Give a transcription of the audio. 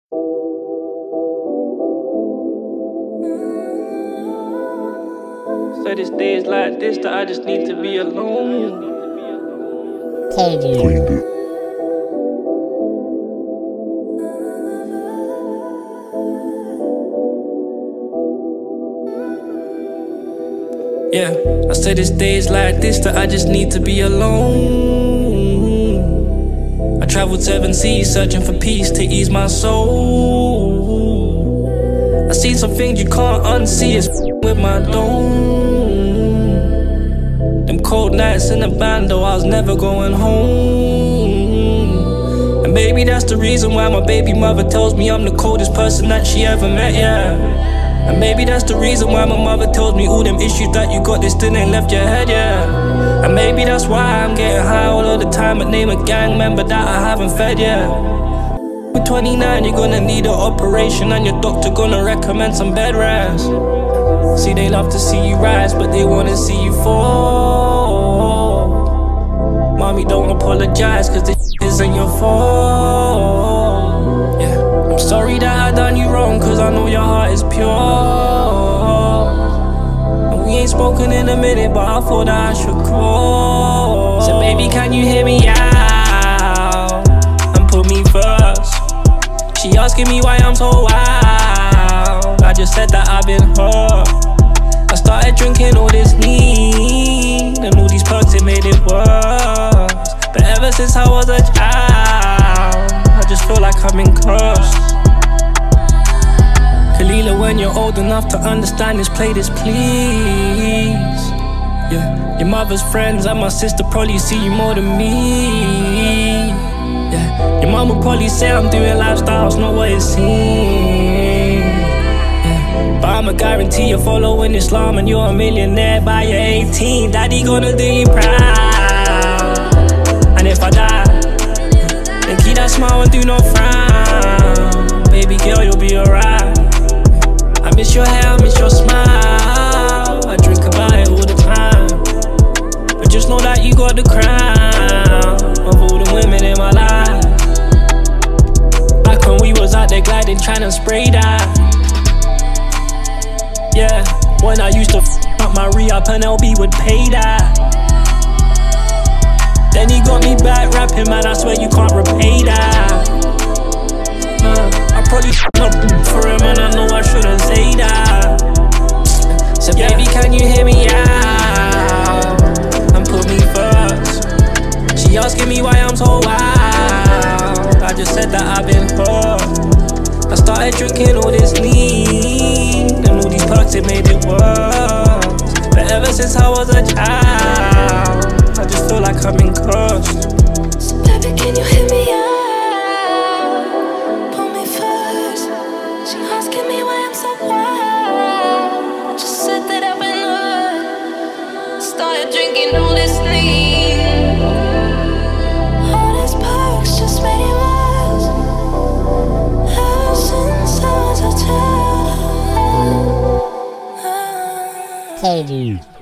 So this days like this that I just need to be alone. Yeah, I said it's days like this that I just need to be alone. I traveled 7 seas searching for peace to ease my soul. I seen some things you can't unsee, it's with my dome. Them cold nights in the bando, I was never going home. And maybe that's the reason why my baby mother tells me I'm the coldest person that she ever met, yeah. And maybe that's the reason why my mother told me all them issues that you got, they still ain't left your head, yeah. And maybe that's why I'm getting high all of the time, but name a gang member that I haven't fed, yeah. With 29, you're gonna need an operation, and your doctor gonna recommend some bedrest. See, they love to see you rise, but they wanna see you fall. Mommy, don't apologize, cause this isn't your fault. Yeah, I'm sorry that I done you wrong, cause I know your heart is pure. And we ain't spoken in a minute, but I thought that I should call. So baby, can you hear me out and put me first? She asking me why I'm so wild. I just said that I've been hurt. I started drinking all this lean, and all these perks, it made it worse. But ever since I was a child, I just feel like I've been cursed. Kalila, when you're old enough to understand this, play this please. Yeah, your mother's friends and my sister probably see you more than me. Yeah, your mom will probably say I'm doing lifestyles, not what it seems. Yeah, but I'ma guarantee you're following Islam and you're a millionaire by your 18. Daddy gonna do you proud. And if I die, then keep that smile and do not frown. Baby girl, you'll be alright. I miss your hair, I miss your smile. I drink about it all the time. But just know that you got the crown of all the women in my life. Back when we was out there gliding, trying to spray that. Yeah, when I used to up my re-up and LB would pay that. Then he got me back rapping, man, I swear you can't repay that. I probably up for him and I know I shouldn't say that. So baby, can you hear me out and put me first? She asking me why I'm so wild. I just said that I've been hurt. I started drinking all this lean, and all these perks, it made it worse. But ever since I was a child, I just feel like I've been cursed. So baby, can you hear me out? Put me first. She asking me why I'm so wild. I just said that I've been hurt. Started drinking all this lean. All these perks just made it worse. Ever since I was a child. Coldest.